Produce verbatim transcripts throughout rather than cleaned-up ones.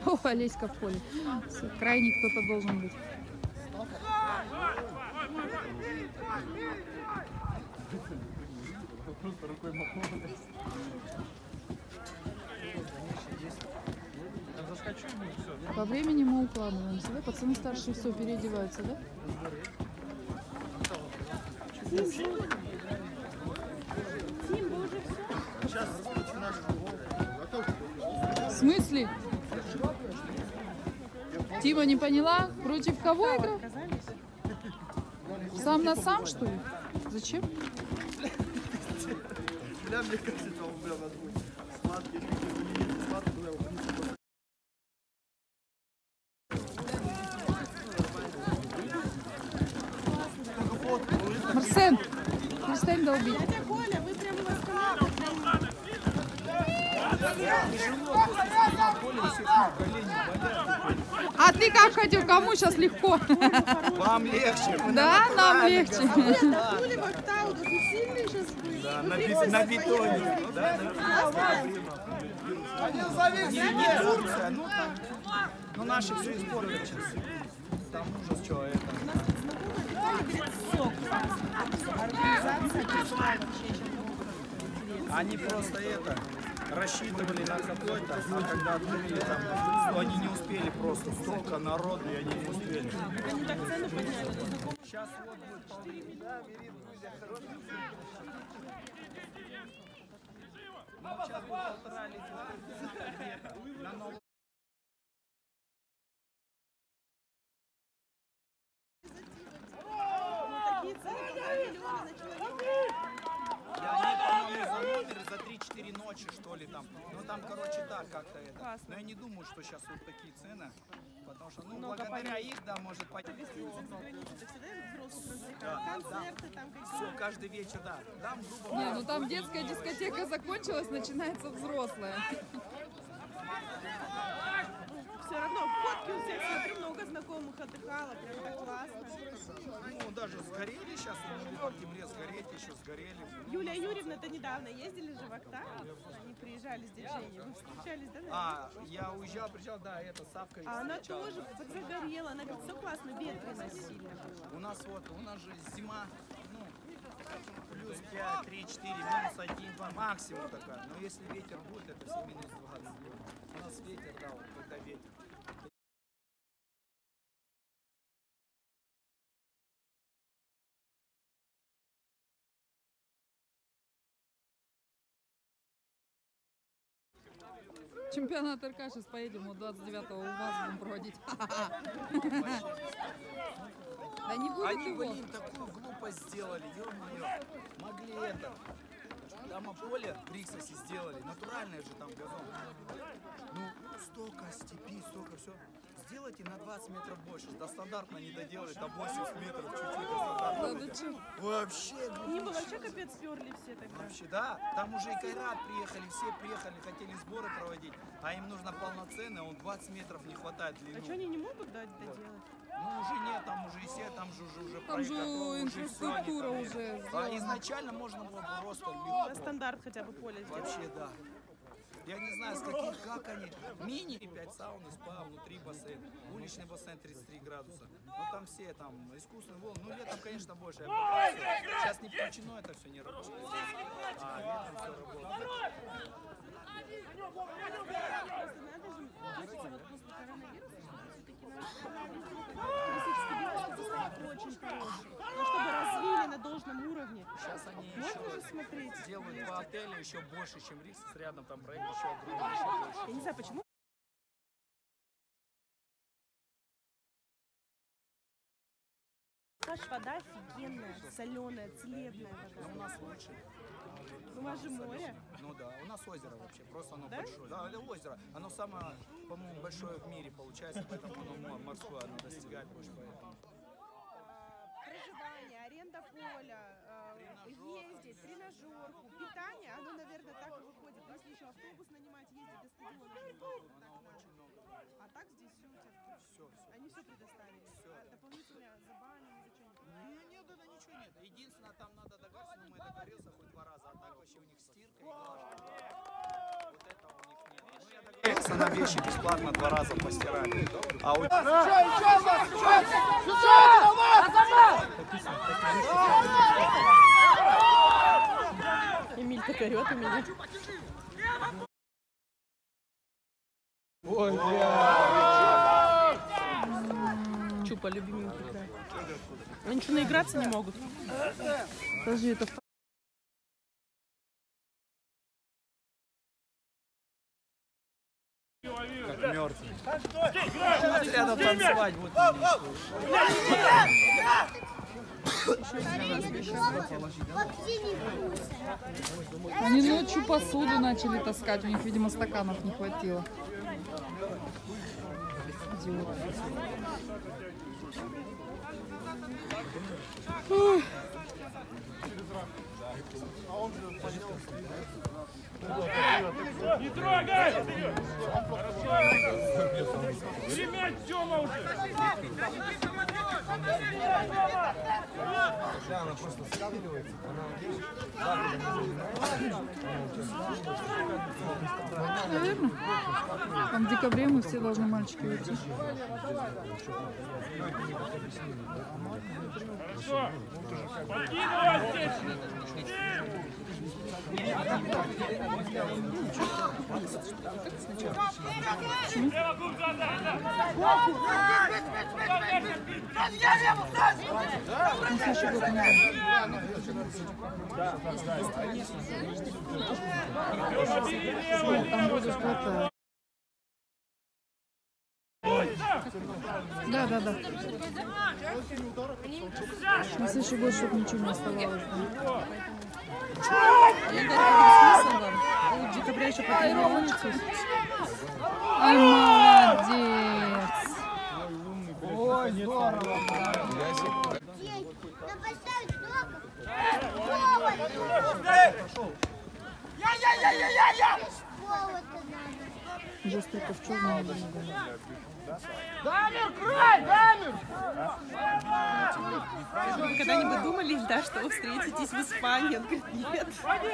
О, Олеська в поле. Крайний кто-то должен быть. Просто рукой махнул. По времени мы укладываемся, да? Пацаны старшие все переодеваются, да? В смысле? Тима не поняла? Против кого играл? Сам на сам, что ли? Зачем? Бля, мне кажется, он бля, надо будет сладкий, сладкий, бля, Марсен, перестань долбить. Дядя Коля, вы прямо восстанавливаете. А ты как ходил? Кому сейчас легко? вам легче. Да, нам легче. Коля Вахтау, тут не сильный сейчас вы. Да, на, бит- на бетоне. Да, не, не Турция, ну там, ну наши все испортили сейчас. Там ужас, что это. Они просто это рассчитывали на какой-то, а когда открыли там, то они не успели просто. Столько народу, и они не успели. Они так цены подняли. Сейчас вот будет половина. Да, Мирин, друзья, хороший. Ну, сейчас будет полтора литра на новом. Такие цены, полтора миллиона за человека. Я не помню за номер за три-четыре ночи, что ли, там. Ну, там, короче, так как-то это. Классно. Но я не думаю, что сейчас вот такие цены. Потому что, ну, Много благодаря полей. их, да, может пойти. Ты всегда взрослых развлекаешь? Концерты там Все, какие-то. каждый вечер, да. Там, грубо Не, говоря, ну там детская дискотека закончилась, начинается взрослая. Все равно фотки у всех, смотрю, много знакомых отдыхало, прям так классно. ну, даже сгорели сейчас, ну, в октябре сгореть, еще сгорели. Юлия Юрьевна-то недавно ездили же в Актау, они приезжали с диджеями, вы встречались, да? наверное? А, я уезжал, приезжал, да, это Савка. А она встречала. тоже загорела, она говорит, все классно, ветрено сильно было. У нас вот, у нас же зима, ну, плюс пять, три, четыре, минус один, два, максимум такая. Но если ветер будет, это все минус двадцать. У нас ветер, да, вот когда ветер. Чемпионат эр ка сейчас поедем, вот двадцать девятого у вас будем проводить. Да не будет Они, его. блин, такую глупость сделали, ё-моё. Могли это. Там поле в Риксосе сделали, натуральное же там газон. Ну, столько степи, столько все. Сделайте на двадцать метров больше. До стандартно не доделали, там восемьдесят метров чуть-чуть до стандартно. Да, да чё? Вообще, Они бы блин. вообще капец сперли все тогда. Вообще, да, там уже и Кайрат приехали, все приехали, хотели сборы проводить, а им нужно полноценное, он двадцать метров не хватает в длину. А что они не могут дать доделать? Ну, уже нет, там уже и все, там же уже, уже Там же проект готов, уже инфраструктура всё, они уже там- А сделана. изначально можно было бы просто На легко. стандарт хотя бы поле сделать. Вообще, да. Я не знаю, с каких, как они. Мини пять сауны, спа, внутри бассейн. Уличный бассейн тридцать три градуса. Ну там все там искусственные волны. Ну летом, конечно, больше. Сейчас не включено, это все не работает. А летом все работает. Просто надо же, кажется, вот после коронавируса, все-таки наш туристический бизнес очень хороший. Но чтобы развили на должном уровне. Сейчас они Можно же еще смотреть? делают два отеля еще больше, чем Риксос. Рядом там проект еще огромный, еще больше. Я не знаю, почему. Наша вода офигенная, соленая, целебная вода. У нас лучше. У вас же море. Ну да, у нас озеро вообще, просто оно Да? большое. Да, это озеро. Оно самое, по-моему, большое в мире получается, поэтому оно морское, оно достигает больше поэтому. Проживание, аренда поля, э, ездить, тренажерку, питание, оно, наверное, так и выходит. Но если еще автобус нанимать, ездить до стадиона. Оно очень много. А так здесь все у тебя, Все, все. они все предоставили. Всё, А да. дополнительно за баню, ни за что не платить. Не, нет, да, ничего нет. Единственное, там надо договориться, но мы договорился хоть два раза, а так вообще у них стирка и глажка. Вот это у них нет. Ну, я договорился. просто на вещи бесплатно два раза постирали. А у... Эмиль так орёт у меня. Ой, бля. Чупа, любименький играет. Они что, наиграться не могут? Подожди, это... Как мертвый. Сейчас рядом танцевать будет. Они ночью посуду начали таскать, у них, видимо, стаканов не хватило. Идиоты. Ух. Не трогай! Ремень, Тёма уже! Да, она просто скидывается, Наверное. Там в декабре мы все должны, мальчики, уйти. Хорошо! Подкидывай здесь! На следующий год не там будет что-то. Да, да, да. На следующий год, чтобы ничего не оставалось. В декабре еще потренируетесь. Ай, молодец. Ой, здорово. Жестриков черный. Дамир, край! Дамир! Вы когда-нибудь думали, да, что вы встретитесь в Испании? Он говорит, нет.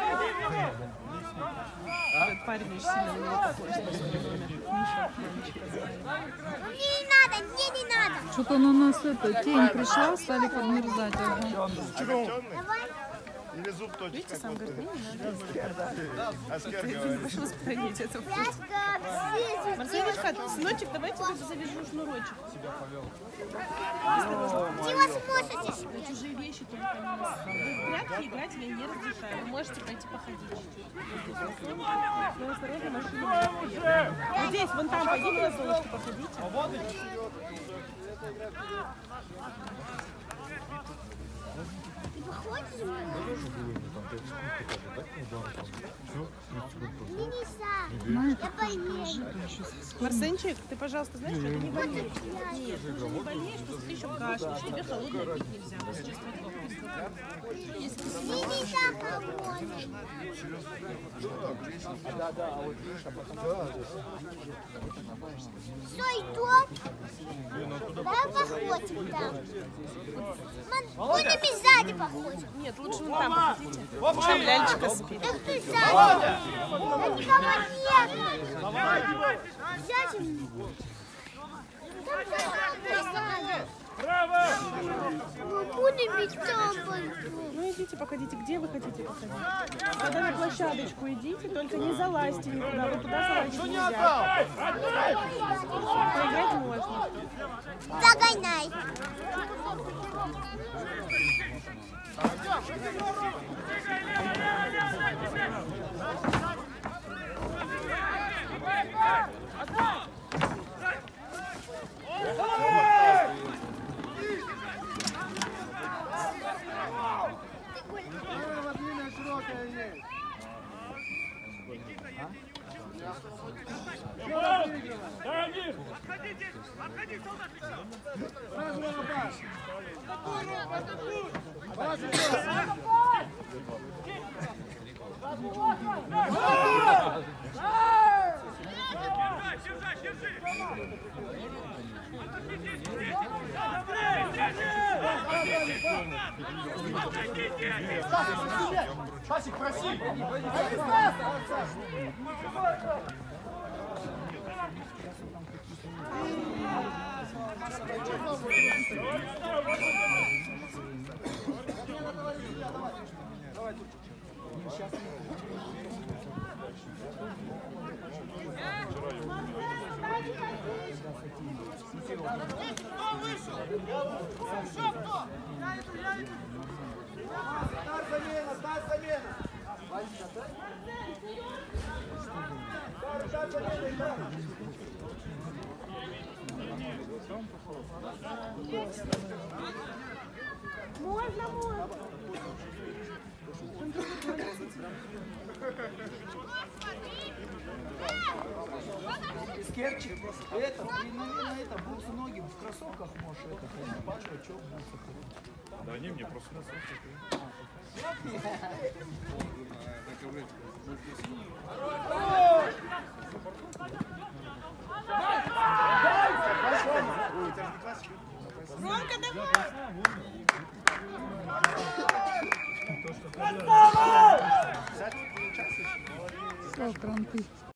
Этот парень очень сильно на него похож. Миша, Мне не надо, мне не надо. Что-то на нас это, тень пришла, стали подмерзать. Ага. Давай. Или зуб точно. видите, сам говорит, мне не надо. Ты не будешь воспринять это. Марселечка, сыночек, давай тебе завяжу шнурочек. Ты его смусоришь. Чужие вещи только не. В прятки играть я не разрешаю. Вы можете пойти походить чуть-чуть. Но осторожно, машина. Вот здесь, вон там, пойдите на солнышко походите. Ты выходишь? Мне нельзя. Я боюсь. Марсенчик, ты, пожалуйста, знаешь, что ты не болеешь? Нет, ты уже не болеешь, просто ты еще кашляешь. Тебе холодное пить нельзя. Мы сейчас Мне нельзя холодный. Все, идем. Давай походим там. Будем и сзади походим. Нет, лучше вон там походите. Там лялечка спит. Эх ты сзади. Да никого нет. Сзади. Там сзади. Браво! Мы будем ведь там пойдем. Ну идите, походите. Где вы хотите походить? Когда на площадочку идите, только не залазьте никуда. Вы туда залазить нельзя. Поиграть можно. Загоняй. Дамир! Пасик, проси! Стар замена, стар замена. Стар замена, игра. Можно, можно. Скерчик, это, ты, наверное, это, бутсы ноги в кроссовках можешь это ходить, пачка, чё, бутсы ходить. Да они мне просто на Ромка, давай! Все, кранты.